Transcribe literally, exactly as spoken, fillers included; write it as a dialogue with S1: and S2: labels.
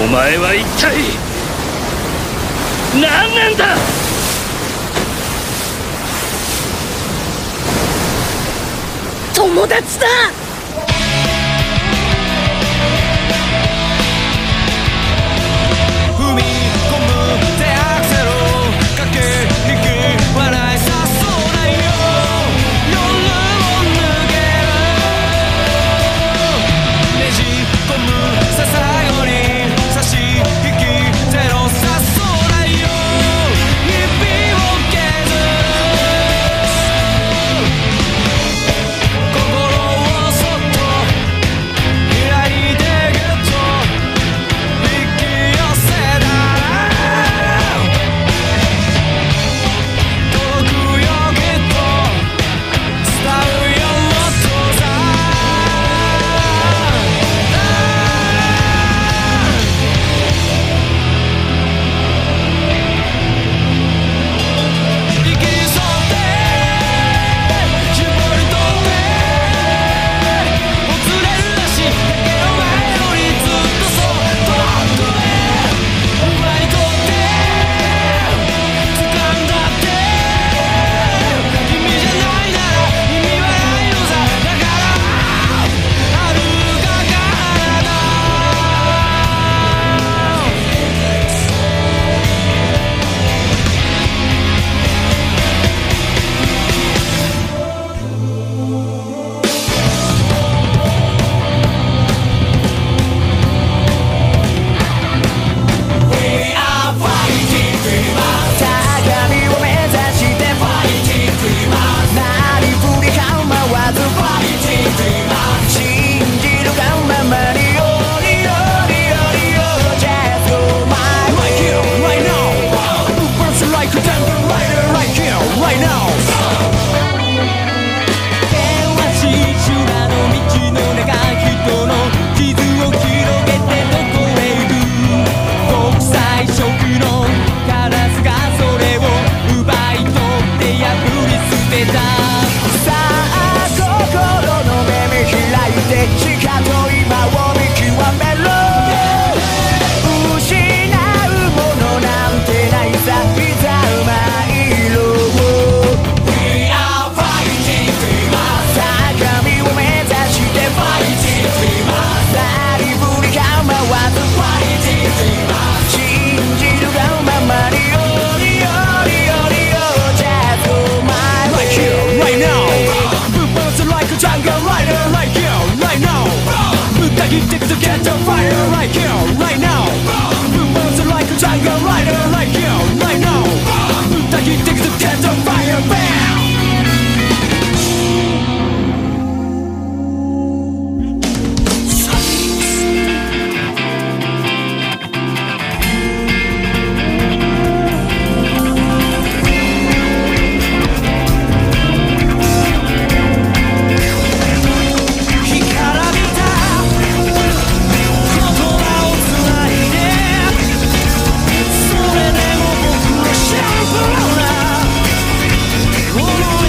S1: 前は一体何なんだ。
S2: 友達だ。
S3: 踏み込む手アクセル駆け引き笑いさそうだよ。夜を抜けるねじ込むさ最後に差し引きゼロさそうだよ。日々を削る心をそっと開いてぎゅっと引き寄せた届くよきっと伝うよもっとさ生き添って絞り取ってもつれるなしだけど前よりずっとそっと遠くへ奪い取って掴んだって君じゃないなら意味はないのさ。だから遥か彼方高みを目指してファイティングドリーマーなりふり構わずファイティングドリーマー信じるがままによりよりよりよ Just go my way Right here, right now Burns like a thunder rider Right here, right now 険しい修羅の道の中人の傷を広げてどこへ行く国際色のカラスがそれを奪い取って破り捨てた。さあ心の目見開いて地下と今を見極めろ。失うものなんてないさいざ参ろう。 We are fighting dreamers 高みを目指して fighting dreamers なりふり構わず fighting dreamers 信じるがままによりよりよりよ Just go my way Right here, right now Burns like a jungle rider Right here, right now ぶった切ってくと get the fire Right here, right now Burns like a jungle rider Right here, right now ぶった切ってくと get the fire Bam Oh